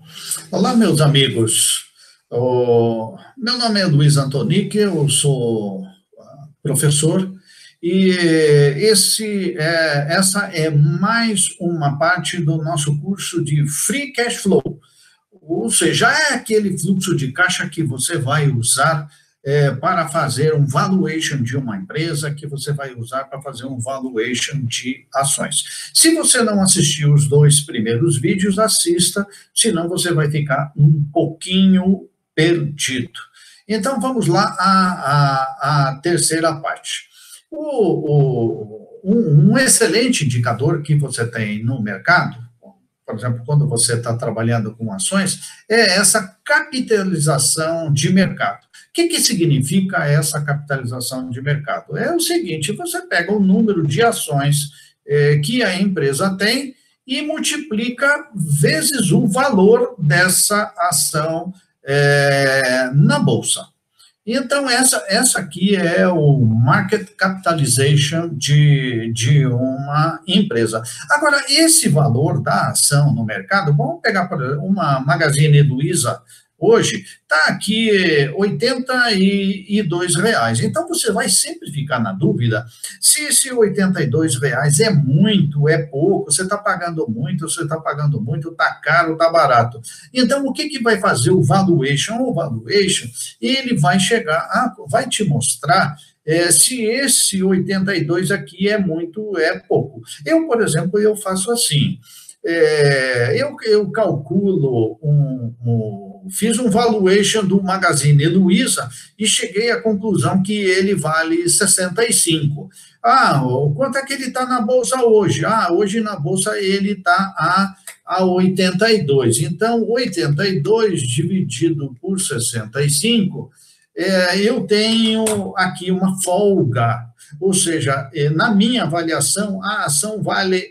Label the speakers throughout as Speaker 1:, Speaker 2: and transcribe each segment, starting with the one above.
Speaker 1: Olá, meus amigos. Meu nome é Luiz Antonic, eu sou professor e essa é mais uma parte do nosso curso de Free Cash Flow, ou seja, é aquele fluxo de caixa que você vai usar para fazer um valuation de uma empresa, que você vai usar para fazer um valuation de ações. Se você não assistiu os 2 primeiros vídeos, assista, senão você vai ficar um pouquinho perdido. Então, vamos lá à terceira parte. Um excelente indicador que você tem no mercado, por exemplo, quando você está trabalhando com ações, é essa capitalização de mercado. O que significa essa capitalização de mercado? É o seguinte, você pega o número de ações que a empresa tem e multiplica vezes o valor dessa ação na Bolsa. Então, essa aqui é o market capitalization de uma empresa. Agora, esse valor da ação no mercado, vamos pegar uma Magazine Luiza, hoje está aqui R$ 82. Então, você vai sempre ficar na dúvida se esse R$ 82 é muito, é pouco, você está pagando muito, está caro, está barato. Então, o que vai fazer o valuation? O valuation, ele vai vai te mostrar se esse 82 aqui é muito, é pouco. Eu, por exemplo, eu faço assim, eu calculo fiz um valuation do Magazine Luiza e cheguei à conclusão que ele vale 65. Quanto é que ele está na Bolsa hoje? Hoje na Bolsa ele está a 82. Então, 82 dividido por 65, eu tenho aqui uma folga. Ou seja, na minha avaliação, a ação vale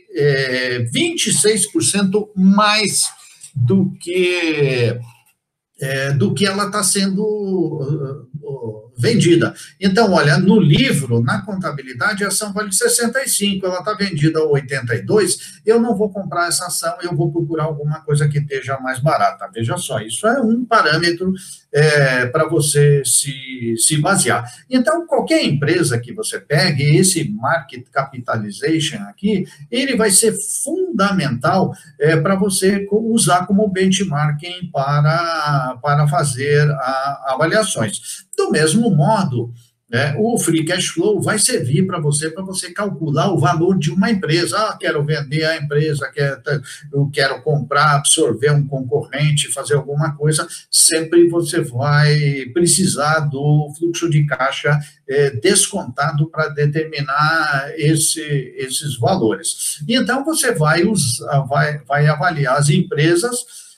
Speaker 1: 26% mais do que ela está sendo vendida. Então, olha, no livro, na contabilidade, a ação vale 65, ela está vendida a 82, eu não vou comprar essa ação, eu vou procurar alguma coisa que esteja mais barata. Veja só, isso é um parâmetro para você se basear. Então, qualquer empresa que você pegue, esse market capitalization aqui, ele vai ser fundamental para você usar como benchmarking para fazer avaliações. Do mesmo modo, o Free Cash Flow vai servir para você calcular o valor de uma empresa. Quero vender a empresa, eu quero comprar, absorver um concorrente, fazer alguma coisa. Sempre você vai precisar do fluxo de caixa descontado para determinar esses valores. Então, você vai avaliar as empresas,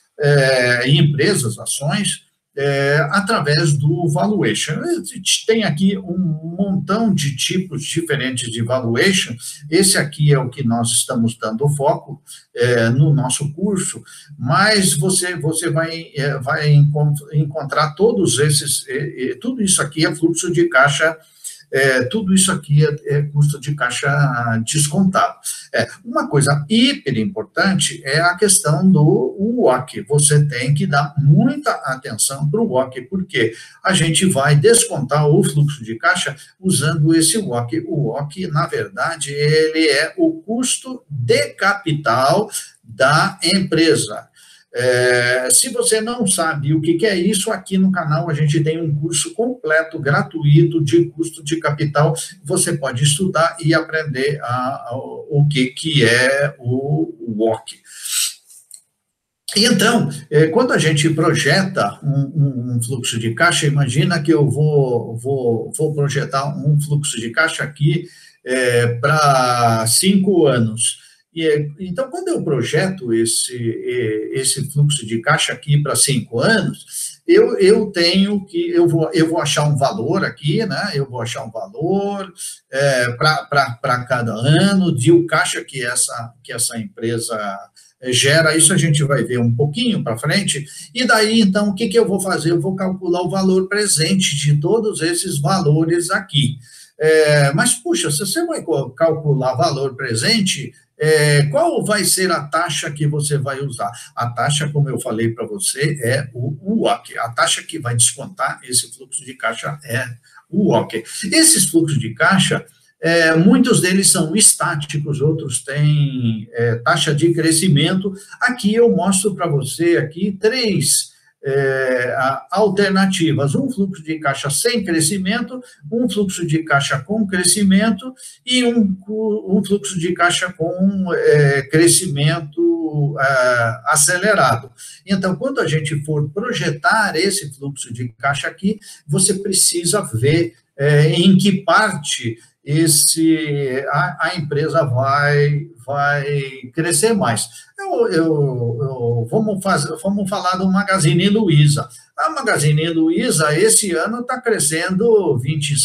Speaker 1: ações, através do valuation. Tem aqui um montão de tipos diferentes de valuation. Esse aqui é o que nós estamos dando foco no nosso curso, mas você vai encontrar todos esses, tudo isso aqui é fluxo de caixa, tudo isso aqui é custo de caixa descontado. Uma coisa hiper importante é a questão do WACC. Você tem que dar muita atenção para o WACC, porque a gente vai descontar o fluxo de caixa usando esse WACC. O WACC, na verdade, ele é o custo de capital da empresa. Se você não sabe o que é isso, aqui no canal a gente tem um curso completo, gratuito, de custo de capital. Você pode estudar e aprender o que é o WACC. Então, quando a gente projeta um fluxo de caixa, imagina que eu vou projetar um fluxo de caixa aqui para 5 anos. Então, quando eu projeto esse fluxo de caixa aqui para 5 anos, eu vou achar um valor aqui, né? Eu vou achar um valor para cada ano de o caixa que essa empresa gera. Isso a gente vai ver um pouquinho para frente. E daí, então, o que eu vou fazer? Eu vou calcular o valor presente de todos esses valores aqui. Mas, puxa, se você vai calcular valor presente, qual vai ser a taxa que você vai usar? A taxa, como eu falei para você, é o WACC. A taxa que vai descontar esse fluxo de caixa é o WACC. Esses fluxos de caixa, muitos deles são estáticos, outros têm taxa de crescimento. Aqui eu mostro para você aqui três alternativas: um fluxo de caixa sem crescimento, um fluxo de caixa com crescimento e um fluxo de caixa com crescimento acelerado. Então, quando a gente for projetar esse fluxo de caixa aqui, você precisa ver em que parte a empresa vai crescer mais. Vamos falar do Magazine Luiza. A Magazine Luiza, esse ano, está crescendo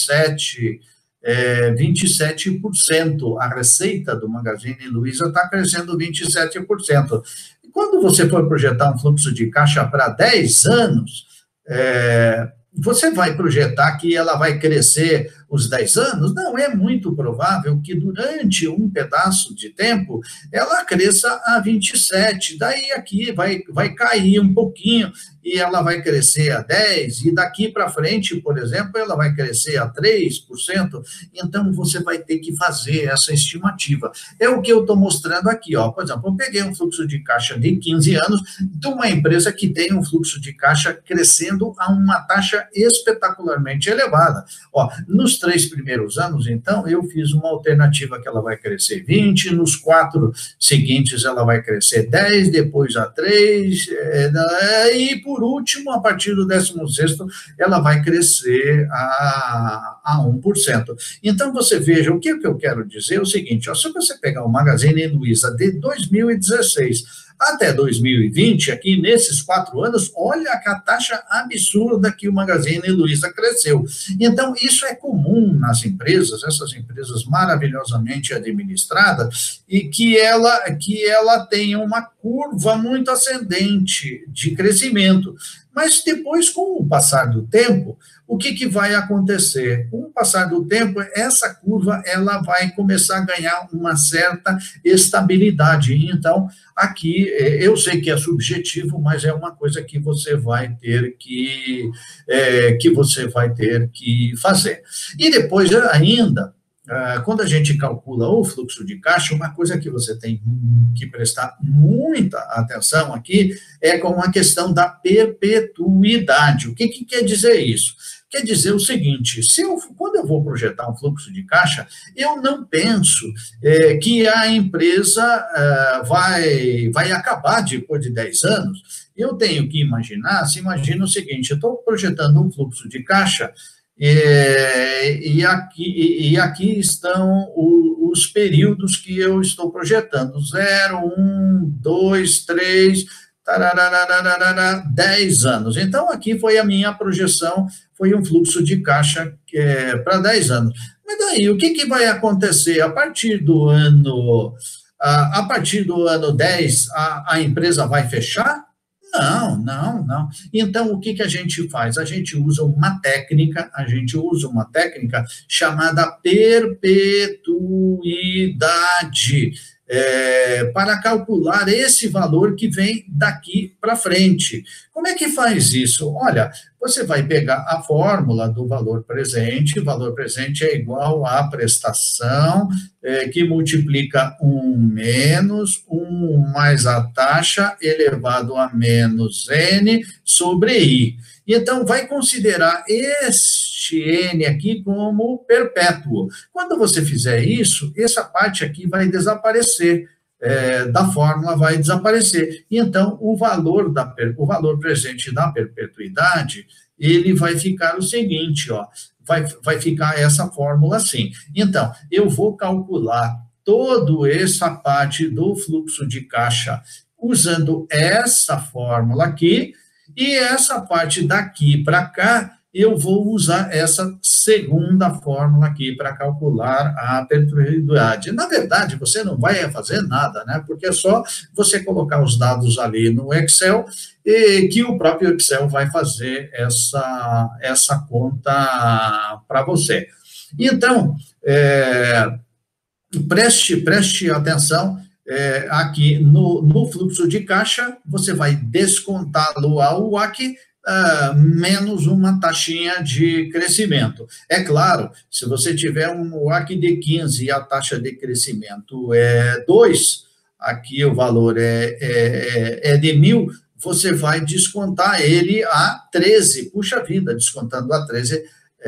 Speaker 1: 27%. A receita do Magazine Luiza está crescendo 27%. E quando você for projetar um fluxo de caixa para 10 anos, você vai projetar que ela vai crescer os 10 anos? Não, é muito provável que durante um pedaço de tempo ela cresça a 27%, daí aqui vai cair um pouquinho e ela vai crescer a 10%, e daqui para frente, por exemplo, ela vai crescer a 3%, então você vai ter que fazer essa estimativa. É o que eu estou mostrando aqui, ó. Por exemplo, eu peguei um fluxo de caixa de 15 anos de uma empresa que tem um fluxo de caixa crescendo a uma taxa espetacularmente elevada. Ó, nos 3 primeiros anos, então, eu fiz uma alternativa que ela vai crescer 20%, nos 4 seguintes ela vai crescer 10%, depois a 3%, e por último, a partir do 16º, ela vai crescer a 1%. Então, você veja, o que eu quero dizer é o seguinte, ó, se você pegar o Magazine Luiza de 2016 até 2020, aqui nesses 4 anos, olha a taxa absurda que o Magazine Luiza cresceu. Então, isso é comum nas empresas, essas empresas maravilhosamente administradas, e que ela tem uma curva muito ascendente de crescimento. Mas depois, com o passar do tempo, o que vai acontecer? Com o passar do tempo, essa curva ela vai começar a ganhar uma certa estabilidade. Então, aqui, eu sei que é subjetivo, mas é uma coisa que você vai ter que fazer. E depois, ainda, quando a gente calcula o fluxo de caixa, uma coisa que você tem que prestar muita atenção aqui é com a questão da perpetuidade. O que quer dizer isso? Quer dizer o seguinte, quando eu vou projetar um fluxo de caixa, eu não penso que a empresa vai acabar depois de 10 anos. Eu tenho que imagina o seguinte, eu estou projetando um fluxo de caixa e aqui estão os períodos que eu estou projetando, 0, 1, 2, 3, 10 anos. Então, aqui foi a minha projeção, foi um fluxo de caixa para 10 anos. Mas daí, o que vai acontecer? A partir do ano 10, a empresa vai fechar? Não. Então, o que a gente faz? A gente usa uma técnica chamada perpetuidade, para calcular esse valor que vem daqui para frente. Como é que faz isso? Olha, você vai pegar a fórmula do valor presente, o valor presente é igual à prestação, que multiplica 1 menos 1 mais a taxa elevado a menos N sobre I. Então, vai considerar este N aqui como perpétuo. Quando você fizer isso, essa parte aqui vai desaparecer, da fórmula vai desaparecer. E então, o valor presente da perpetuidade, ele vai ficar o seguinte, ó, vai ficar essa fórmula assim. Então, eu vou calcular toda essa parte do fluxo de caixa usando essa fórmula aqui, e essa parte daqui para cá, eu vou usar essa segunda fórmula aqui para calcular a perpetuidade. Na verdade, você não vai fazer nada, né? Porque é só você colocar os dados ali no Excel, e que o próprio Excel vai fazer essa conta para você. Então, preste atenção aqui no fluxo de caixa, você vai descontá-lo ao WACC, menos uma taxinha de crescimento. É claro, se você tiver um WACC de 15 e a taxa de crescimento é 2, aqui o valor é de 1.000, você vai descontar ele a 13. Puxa vida, descontando a 13,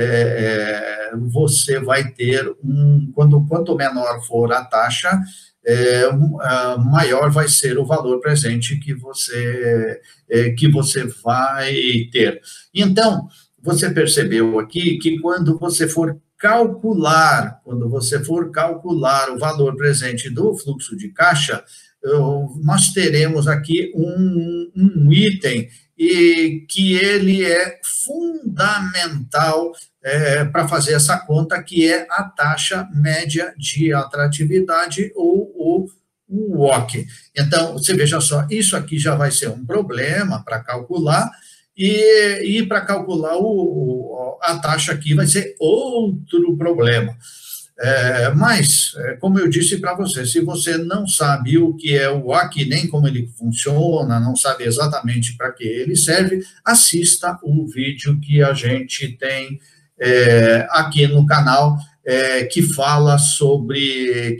Speaker 1: você vai ter quanto menor for a taxa, maior vai ser o valor presente que você vai ter. Então, você percebeu aqui que quando você for calcular o valor presente do fluxo de caixa, nós teremos aqui um item que ele é fundamental para fazer essa conta, que é a taxa média de atratividade, ou o WACC. Então, você veja só, isso aqui já vai ser um problema para calcular, e para calcular a taxa aqui vai ser outro problema. Mas, como eu disse para você, se você não sabe o que é o WACC, nem como ele funciona, não sabe exatamente para que ele serve, assista o vídeo que a gente tem aqui no canal, que fala sobre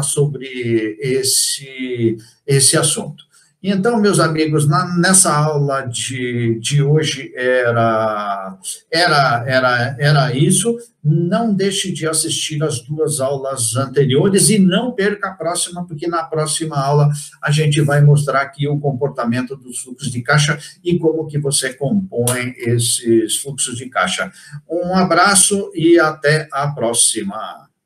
Speaker 1: esse assunto. Então, meus amigos, nessa aula de hoje era isso. Não deixe de assistir as 2 aulas anteriores e não perca a próxima, porque na próxima aula a gente vai mostrar aqui o comportamento dos fluxos de caixa e como que você compõe esses fluxos de caixa. Um abraço e até a próxima.